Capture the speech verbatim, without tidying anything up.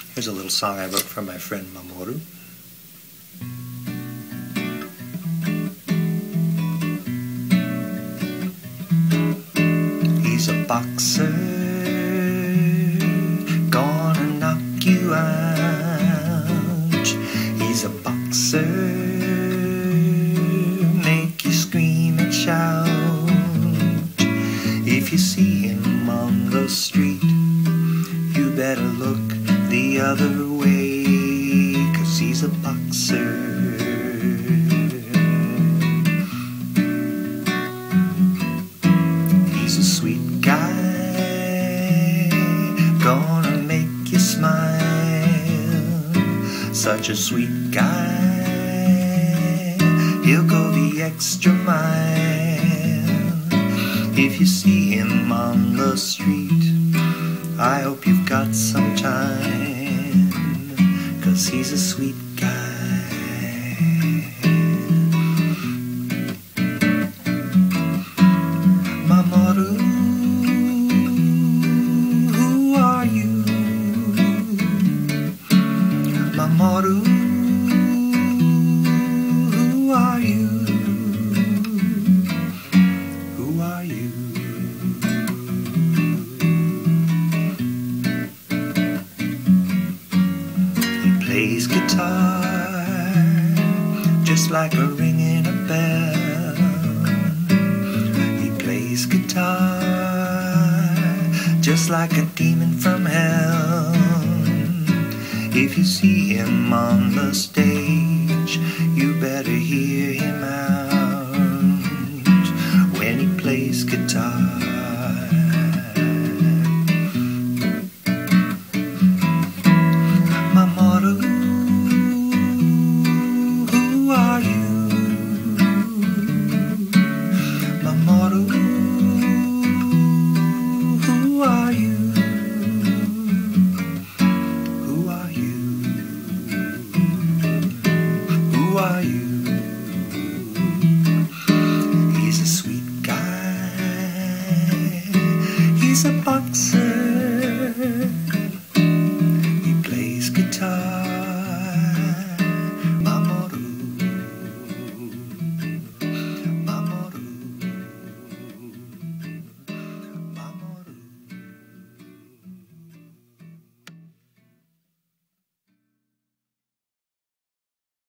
Here's a little song I wrote for my friend Mamoru. He's a boxer, gonna knock you out. He's a boxer, make you scream and shout. If you see him on the street, you better look the other way, 'cause he's a boxer. He's a sweet guy, gonna make you smile. Such a sweet guy, he'll go the extra mile. If you see him on the street, I hope you've got some time, 'cause he's a sweet guy. Mamoru, who are you? Mamoru, who are you? Who are you? Plays guitar just like a ringing a bell. He plays guitar just like a demon from hell. If you see him on the stage, you better hear him out when he plays guitar. He's a sweet guy, he's a